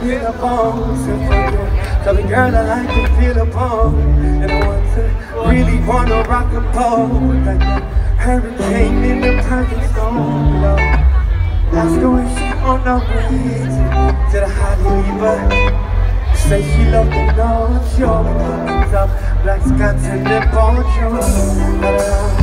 feel a bone. Tell me, girl, I like to feel a bone. And I want to really wanna rock a boat like a hurricane in the perfect storm. Ask her if she on the way to the Hollywood. Say she love the North Shore. Black Scots and the Bonjour.